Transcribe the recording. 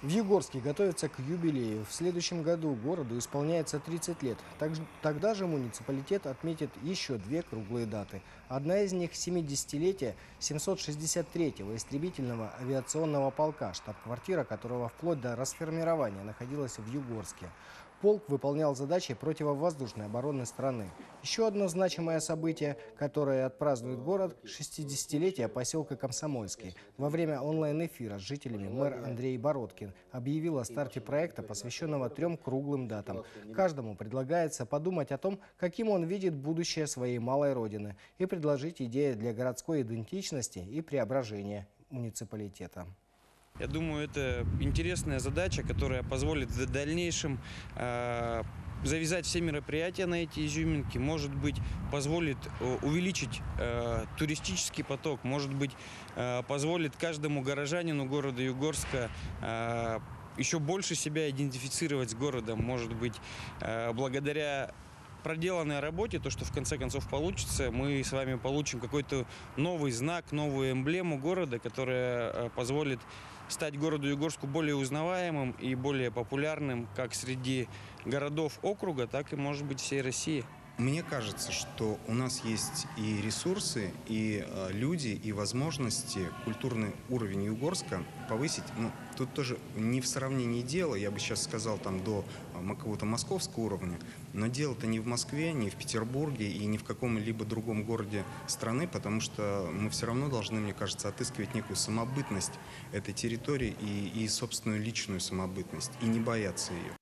В Югорске готовятся к юбилею. В следующем году городу исполняется 30 лет. Тогда же муниципалитет отметит еще две круглые даты. Одна из них – 70-летие 763-го истребительного авиационного полка, штаб-квартира которого вплоть до расформирования находилась в Югорске. Полк выполнял задачи противовоздушной обороны страны. Еще одно значимое событие, которое отпразднует город – 60-летие поселка Комсомольский. Во время онлайн-эфира с жителями мэр Андрей Бородкин объявил о старте проекта, посвященного 3 круглым датам. Каждому предлагается подумать о том, каким он видит будущее своей малой родины, и предложить идеи для городской идентичности и преображения муниципалитета. Я думаю, это интересная задача, которая позволит в дальнейшем завязать все мероприятия на эти изюминки, может быть, позволит увеличить туристический поток, может быть, позволит каждому горожанину города Югорска еще больше себя идентифицировать с городом, может быть, благодаря проделанной работе, то, что в конце концов получится, мы с вами получим какой-то новый знак, новую эмблему города, которая позволит стать городу Югорску более узнаваемым и более популярным как среди городов округа, так и, может быть, всей России. Мне кажется, что у нас есть и ресурсы, и люди, и возможности культурный уровень Югорска повысить. Тут тоже не в сравнении дело, я бы сейчас сказал, там до какого-то московского уровня, но дело-то не в Москве, не в Петербурге и не в каком-либо другом городе страны, потому что мы все равно должны, мне кажется, отыскивать некую самобытность этой территории и собственную личную самобытность, и не бояться ее.